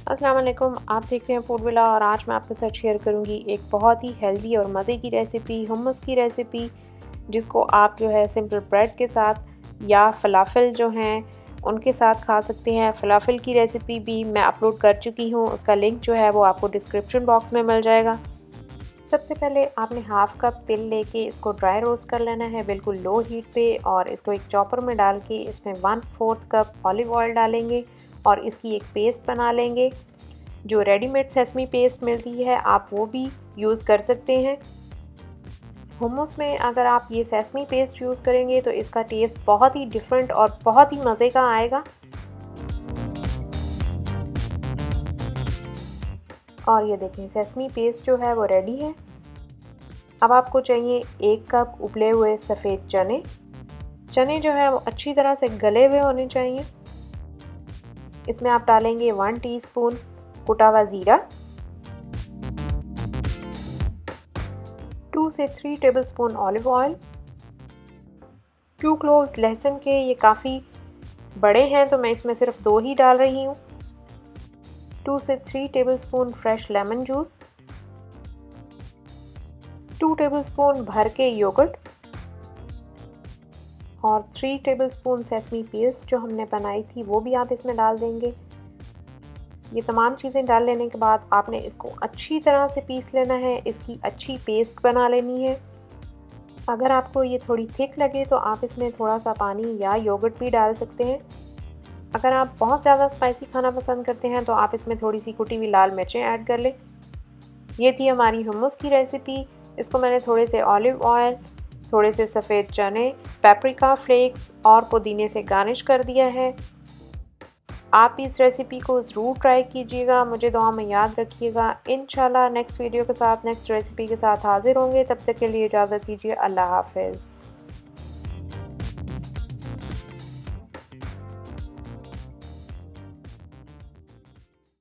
अस्सलाम वालेकुम, आप देख रहे हैं फूड विला और आज मैं आपके साथ शेयर करूंगी एक बहुत ही हेल्दी और मज़े की रेसिपी, hummus की रेसिपी, जिसको आप जो है सिंपल ब्रेड के साथ या फ़लाफ़िल जो हैं उनके साथ खा सकते हैं। फ़लाफ़िल की रेसिपी भी मैं अपलोड कर चुकी हूँ, उसका लिंक जो है वो आपको डिस्क्रिप्शन बॉक्स में मिल जाएगा। सबसे पहले आपने हाफ़ कप तिल लेके इसको ड्राई रोस्ट कर लेना है बिल्कुल लो हीट पे, और इसको एक चॉपर में डाल के इसमें 1/4 कप ऑलिव ऑयल डालेंगे और इसकी एक पेस्ट बना लेंगे। जो रेडीमेड सेसमी पेस्ट मिलती है आप वो भी यूज़ कर सकते हैं। हुम्मस में अगर आप ये सेसमी पेस्ट यूज़ करेंगे तो इसका टेस्ट बहुत ही डिफरेंट और बहुत ही मज़े का आएगा। और ये देखें सेसमी पेस्ट जो है वो रेडी है। अब आपको चाहिए 1 कप उबले हुए सफ़ेद चने। चने जो है वो अच्छी तरह से गले हुए होने चाहिए। इसमें आप डालेंगे 1 टीस्पून कुटा हुआ ज़ीरा, 2 से 3 टेबलस्पून ऑलिव ऑयल, 2 क्लोव्स लहसुन के, ये काफ़ी बड़े हैं तो मैं इसमें सिर्फ 2 ही डाल रही हूँ, 2 से 3 tablespoon fresh lemon juice, 2 tablespoon भर के योगर्ट और 3 टेबलस्पून सेसमी पेस्ट जो हमने बनाई थी वो भी आप इसमें डाल देंगे। ये तमाम चीज़ें डाल लेने के बाद आपने इसको अच्छी तरह से पीस लेना है, इसकी अच्छी पेस्ट बना लेनी है। अगर आपको ये थोड़ी थिक लगे तो आप इसमें थोड़ा सा पानी या योगर्ट भी डाल सकते हैं। अगर आप बहुत ज़्यादा स्पाइसी खाना पसंद करते हैं तो आप इसमें थोड़ी सी कुटी हुई लाल मिर्चें ऐड कर लें। ये थी हमारी हुम्मस की रेसिपी। इसको मैंने थोड़े से ऑलिव ऑयल, थोड़े से सफ़ेद चने, पेपरिका फ्लेक्स और पुदीने से गार्निश कर दिया है। आप इस रेसिपी को ज़रूर ट्राई कीजिएगा, मुझे दुआ में याद रखिएगा। इंशाल्लाह नेक्स्ट वीडियो के साथ, नेक्स्ट रेसिपी के साथ हाज़िर होंगे। तब तक के लिए इजाज़त दीजिए। अल्लाह हाफ़िज़।